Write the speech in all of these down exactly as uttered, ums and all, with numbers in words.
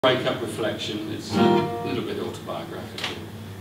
Breakup reflection, it's a little bit autobiographical.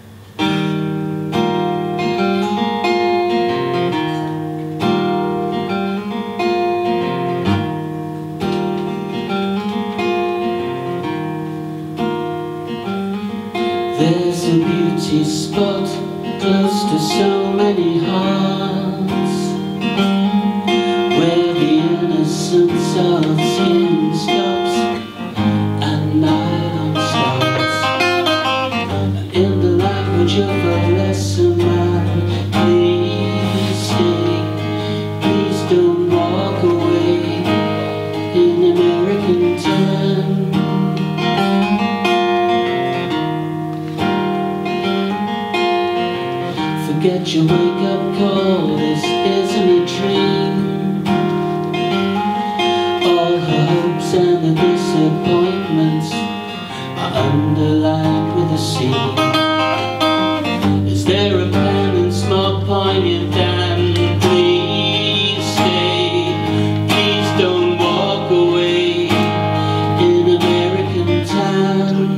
There's a beauty spot close to so many hearts, where the innocence of skin stops and nylon starts. And in the language of a lesser man, please stay, please don't walk away in American time. Forget your wake-up call, this isn't a dream. All her hopes and the disappointments are underlined with a C. Is there a pen and small poignant and please stay, please don't walk away in American time.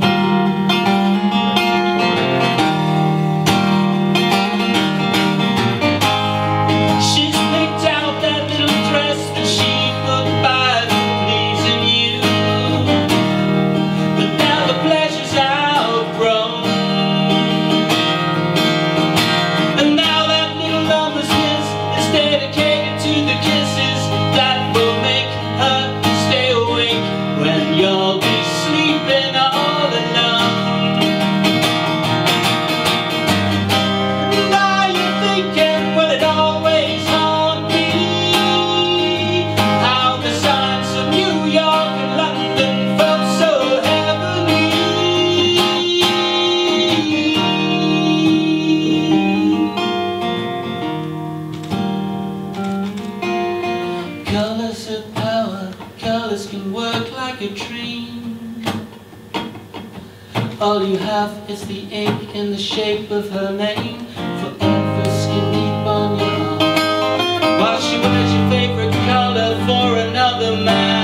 Colors of power, colors can work like a dream. All you have is the ink in the shape of her name, forever skin deep on your arm, while she wears your favorite color for another man.